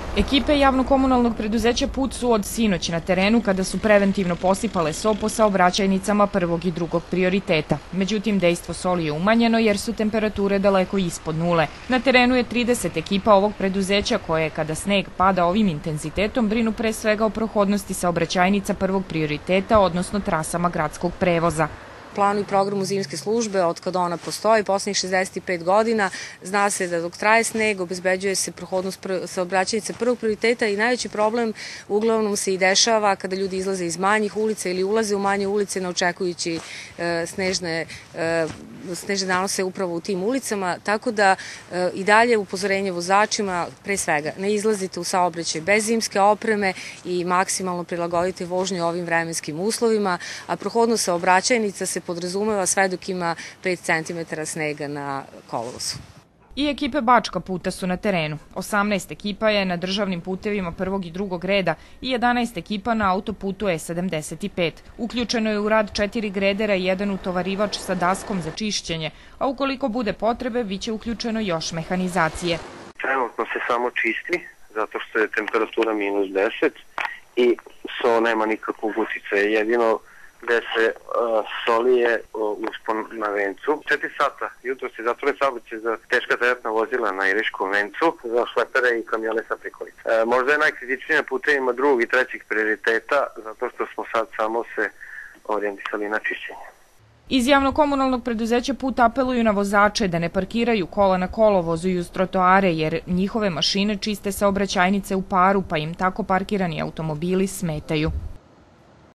Ekipe javno-komunalnog preduzeća Put su od sinoć na terenu kada su preventivno posipale so po saobraćajnicama prvog i drugog prioriteta. Međutim, dejstvo soli je umanjeno jer su temperature daleko ispod nule. Na terenu je 30 ekipa ovog preduzeća koje, kada sneg pada ovim intenzitetom, brinu pre svega o prohodnosti saobraćajnica prvog prioriteta, odnosno trasama gradskog prevoza. Planu i programu zimske službe, od kada ona postoji, poslednjih 65 godina, zna se da dok traje sneg, obezbeđuje se prohodnost saobraćajnica prvog prioriteta i najveći problem uglavnom se i dešava kada ljudi izlaze iz manjih ulica ili ulaze u manje ulice, ne očekujući snežne nanose upravo u tim ulicama, tako da i dalje upozorenje vozačima, pre svega, ne izlazite u saobraćaj bez zimske opreme i maksimalno prilagodite vožnju ovim vremenskim uslovima, a prohodnost saobraćajnica se podrazumeva sve dok ima 5 cm snega na kolovozu. I ekipe Bačka Puta su na terenu. 18 ekipa je na državnim putevima prvog i drugog reda i 11 ekipa na autoputu E75. Uključeno je u rad 4 gredera i 1 utovarivač sa daskom za čišćenje, a ukoliko bude potrebe, biće uključeno još mehanizacije. Trenutno se samo čisti, zato što je temperatura -10 i so nema nikakvog uticaja. Jedino gde se solije uspon na vencu. 4 sata jutro se zatvore saobraćaj za teška teretna vozila na Iriškom vencu, za šlepere i kamione sa prikolica. Možda je najkritičnije na putevima drugog i trećeg prioriteta, zato što smo sad samo se orijentisali na čišćenje. Iz javno-komunalnog preduzeća Put apeluju na vozače da ne parkiraju kola na kolovozu i uz trotoare, jer njihove mašine čiste saobraćajnice u paru, pa im tako parkirani automobili smetaju.